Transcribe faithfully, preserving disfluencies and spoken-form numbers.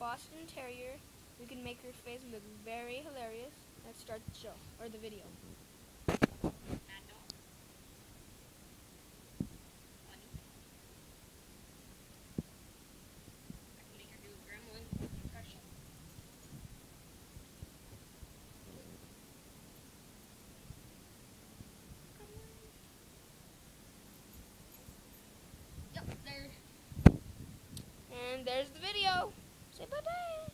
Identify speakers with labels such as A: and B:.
A: Boston Terrier. We can make her face look very hilarious. Let's start the show, or the video.
B: Yep, there.
A: And there's the video. Say bye-bye.